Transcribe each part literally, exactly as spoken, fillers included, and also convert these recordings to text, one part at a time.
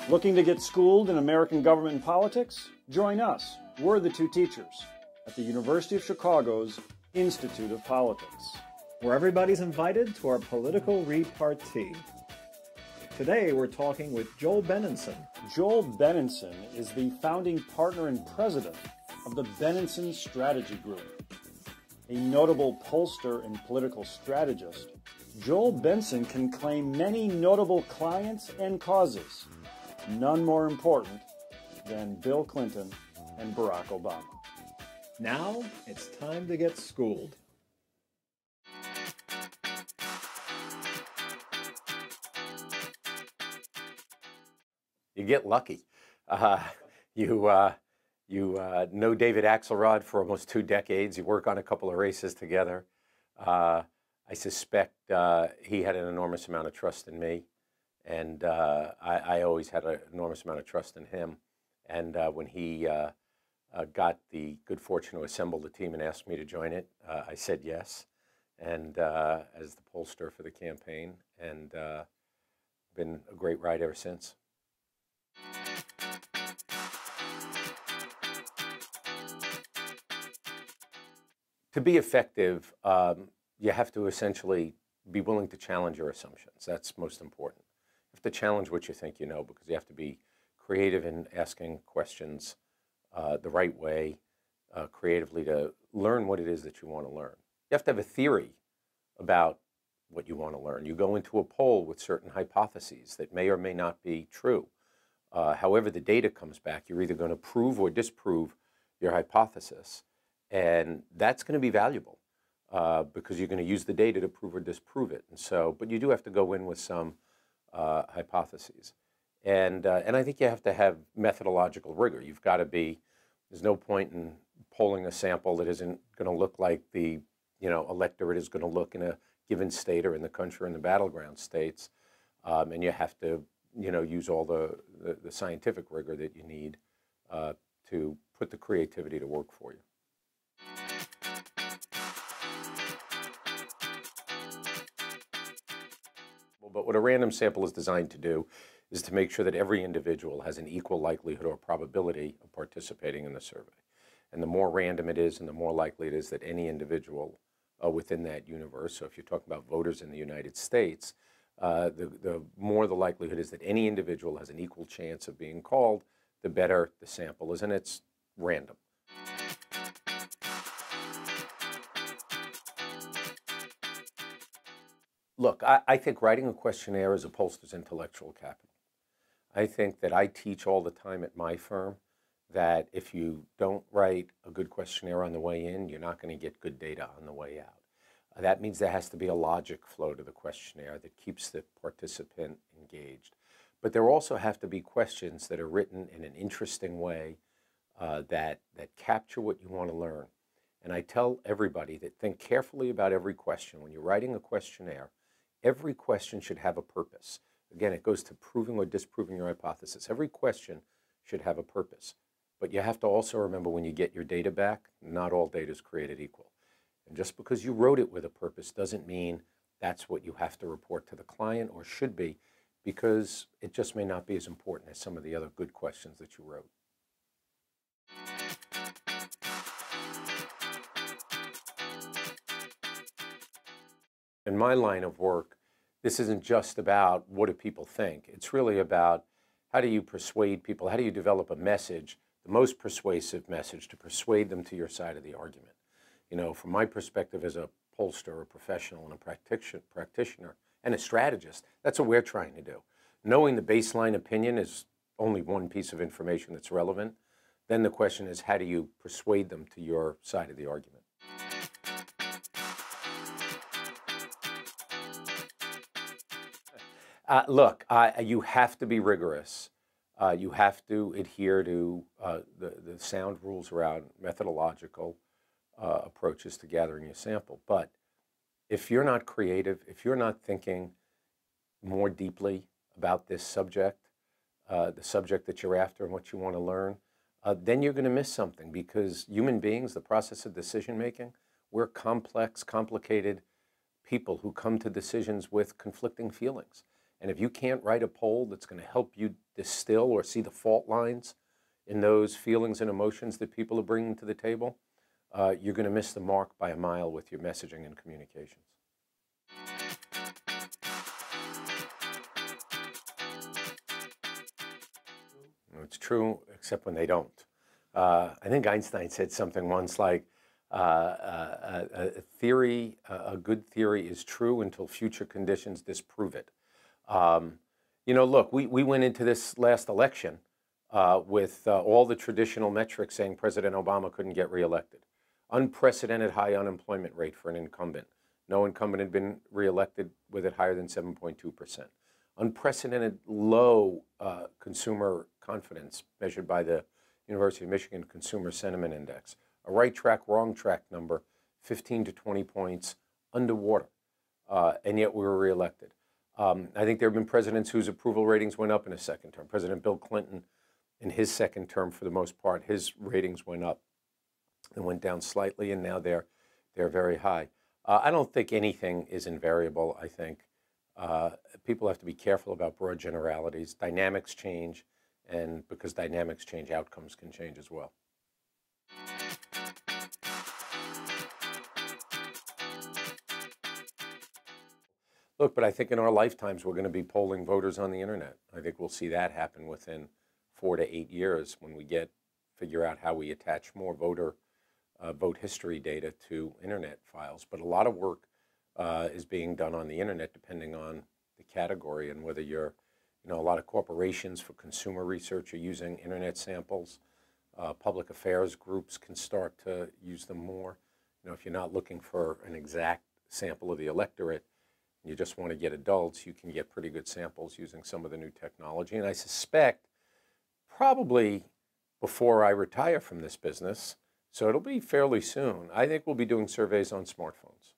Looking to get schooled in American government and politics? Join us. We're the two teachers at the University of Chicago's Institute of Politics, where everybody's invited to our political repartee. Today we're talking with Joel Benenson. Joel Benenson is the founding partner and president of the Benenson Strategy Group. A notable pollster and political strategist, Joel Benenson can claim many notable clients and causes, none more important than Bill Clinton and Barack Obama. Now it's time to get schooled. You get lucky. Uh, you uh, you uh, know David Axelrod for almost two decades. You work on a couple of races together. Uh, I suspect uh, he had an enormous amount of trust in me, and uh, I, I always had an enormous amount of trust in him. And uh, when he uh, uh, got the good fortune to assemble the team and asked me to join it, uh, I said yes, and uh, as the pollster for the campaign, and uh, been a great ride ever since. To be effective, um, you have to essentially be willing to challenge your assumptions. That's most important. You have to challenge what you think you know, because you have to be creative in asking questions uh, the right way, uh, creatively, to learn what it is that you want to learn. You have to have a theory about what you want to learn. You go into a poll with certain hypotheses that may or may not be true. Uh, however the data comes back, you're either going to prove or disprove your hypothesis. And that's going to be valuable uh, because you're going to use the data to prove or disprove it. And so, but you do have to go in with some uh, hypotheses. And, uh, and I think you have to have methodological rigor. You've got to be, there's no point in polling a sample that isn't going to look like the, you know, electorate is going to look in a given state or in the country or in the battleground states. Um, and you have to, you know, use all the, the, the scientific rigor that you need uh, to put the creativity to work for you. But what a random sample is designed to do is to make sure that every individual has an equal likelihood or probability of participating in the survey. And the more random it is, and the more likely it is that any individual uh, within that universe, so if you're talking about voters in the United States, uh, the, the more the likelihood is that any individual has an equal chance of being called, the better the sample is, and it's random. Look, I, I think writing a questionnaire is a pollster's intellectual capital. I think that I teach all the time at my firm that if you don't write a good questionnaire on the way in, you're not going to get good data on the way out. Uh, that means there has to be a logic flow to the questionnaire that keeps the participant engaged. But there also have to be questions that are written in an interesting way uh, that, that capture what you want to learn. And I tell everybody that think carefully about every question. When you're writing a questionnaire, every question should have a purpose. Again, it goes to proving or disproving your hypothesis. Every question should have a purpose. But you have to also remember when you get your data back, not all data is created equal. And just because you wrote it with a purpose doesn't mean that's what you have to report to the client or should be, because it just may not be as important as some of the other good questions that you wrote. In my line of work, this isn't just about what do people think. It's really about how do you persuade people, how do you develop a message, the most persuasive message to persuade them to your side of the argument. You know, from my perspective as a pollster, a professional, and a practitioner, practitioner and a strategist, that's what we're trying to do. Knowing the baseline opinion is only one piece of information that's relevant. Then the question is, how do you persuade them to your side of the argument? Uh, look, uh, you have to be rigorous. Uh, you have to adhere to uh, the, the sound rules around methodological uh, approaches to gathering your sample. But if you're not creative, if you're not thinking more deeply about this subject, uh, the subject that you're after and what you want to learn, uh, then you're going to miss something, because human beings, the process of decision making, we're complex, complicated people who come to decisions with conflicting feelings. And if you can't write a poll that's going to help you distill or see the fault lines in those feelings and emotions that people are bringing to the table, uh, you're going to miss the mark by a mile with your messaging and communications. It's true, except when they don't. Uh, I think Einstein said something once like, uh, uh, a, a theory, a good theory is true until future conditions disprove it. Um, you know, look, we, we went into this last election uh, with uh, all the traditional metrics saying President Obama couldn't get reelected. Unprecedented high unemployment rate for an incumbent. No incumbent had been reelected with it higher than seven point two percent. Unprecedented low uh, consumer confidence measured by the University of Michigan Consumer Sentiment Index. A right track, wrong track number, fifteen to twenty points underwater, uh, and yet we were reelected. Um, I think there have been presidents whose approval ratings went up in a second term. President Bill Clinton, in his second term, for the most part, his ratings went up and went down slightly, and now they're, they're very high. Uh, I don't think anything is invariable, I think. Uh, people have to be careful about broad generalities. Dynamics change, and because dynamics change, outcomes can change as well. Look, but I think in our lifetimes, we're going to be polling voters on the internet. I think we'll see that happen within four to eight years when we get, figure out how we attach more voter uh, vote history data to internet files. But a lot of work uh, is being done on the internet, depending on the category and whether you're, you know, a lot of corporations for consumer research are using internet samples. Uh, public affairs groups can start to use them more. You know, if you're not looking for an exact sample of the electorate, you just want to get adults, you can get pretty good samples using some of the new technology. And I suspect probably before I retire from this business, so it'll be fairly soon, I think we'll be doing surveys on smartphones.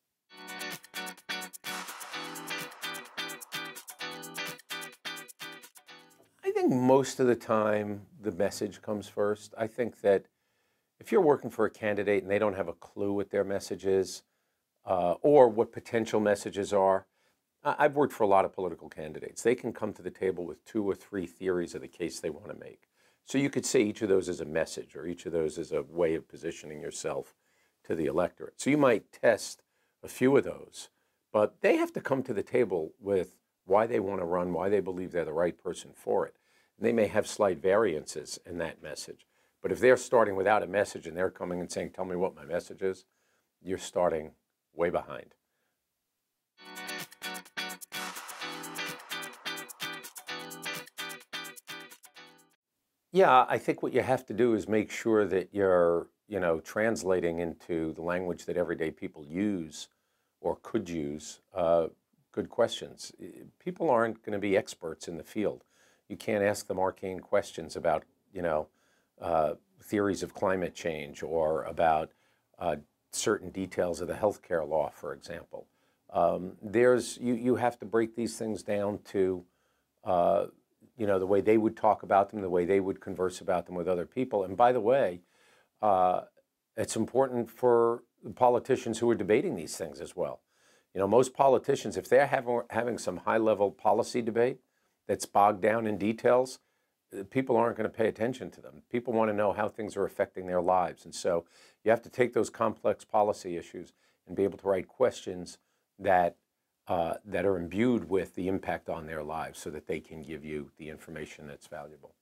I think most of the time the message comes first. I think that if you're working for a candidate and they don't have a clue what their message is, Uh, or what potential messages are. I've worked for a lot of political candidates. They can come to the table with two or three theories of the case they want to make. So you could say each of those is a message, or each of those is a way of positioning yourself to the electorate. So you might test a few of those, but they have to come to the table with why they want to run, why they believe they're the right person for it. And they may have slight variances in that message. But if they're starting without a message and they're coming and saying, tell me what my message is, you're starting way behind. Yeah, I think what you have to do is make sure that you're, you know, translating into the language that everyday people use or could use uh, good questions. People aren't going to be experts in the field. You can't ask them arcane questions about, you know, uh, theories of climate change or about uh, certain details of the healthcare law, for example. Um, there's, you, you have to break these things down to, uh, you know, the way they would talk about them, the way they would converse about them with other people. And by the way, uh, it's important for the politicians who are debating these things as well. You know, most politicians, if they're having, having some high-level policy debate that's bogged down in details, people aren't going to pay attention to them. People want to know how things are affecting their lives. And so you have to take those complex policy issues and be able to write questions that, uh, that are imbued with the impact on their lives so that they can give you the information that's valuable.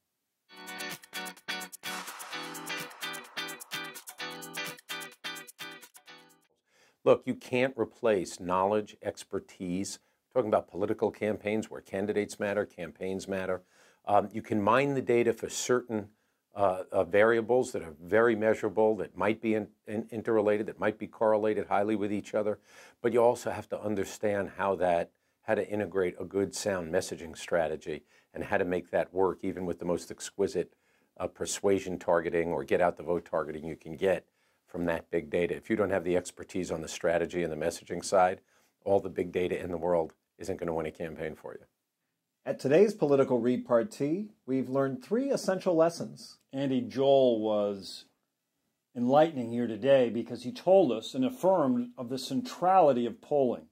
Look, you can't replace knowledge, expertise. We're talking about political campaigns where candidates matter, campaigns matter. Um, you can mine the data for certain uh, uh, variables that are very measurable, that might be in, in interrelated, that might be correlated highly with each other. But you also have to understand how that, how to integrate a good, sound messaging strategy and how to make that work, even with the most exquisite uh, persuasion targeting or get out the vote targeting you can get from that big data. If you don't have the expertise on the strategy and the messaging side, all the big data in the world isn't going to win a campaign for you. At today's political repartee, we've learned three essential lessons. Andy, Joel was enlightening here today because he told us and affirmed of the centrality of polling,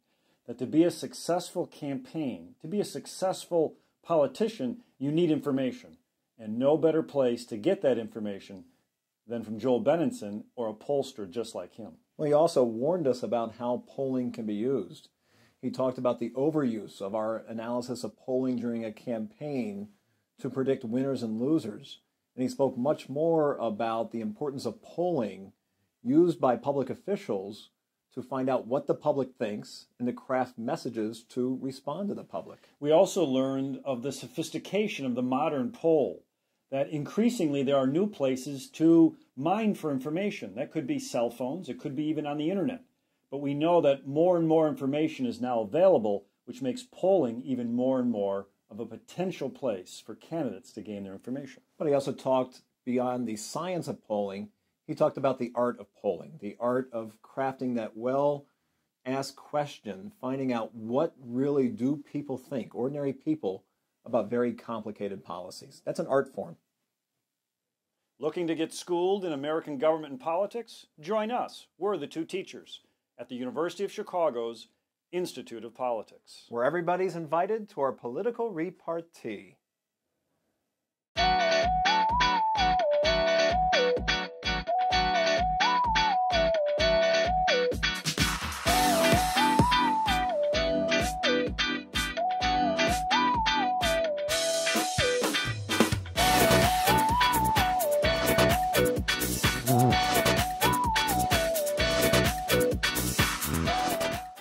that to be a successful campaign, to be a successful politician, you need information. And no better place to get that information than from Joel Benenson or a pollster just like him. Well, he also warned us about how polling can be used. He talked about the overuse of our analysis of polling during a campaign to predict winners and losers. And he spoke much more about the importance of polling used by public officials to find out what the public thinks and to craft messages to respond to the public. We also learned of the sophistication of the modern poll, that increasingly there are new places to mine for information. That could be cell phones, it could be even on the internet. But we know that more and more information is now available, which makes polling even more and more of a potential place for candidates to gain their information. But he also talked beyond the science of polling. He talked about the art of polling, the art of crafting that well-asked question, finding out what really do people think, ordinary people, about very complicated policies. That's an art form. Looking to get schooled in American government and politics? Join us. We're the two teachers at the University of Chicago's Institute of Politics, where everybody's invited to our political repartee.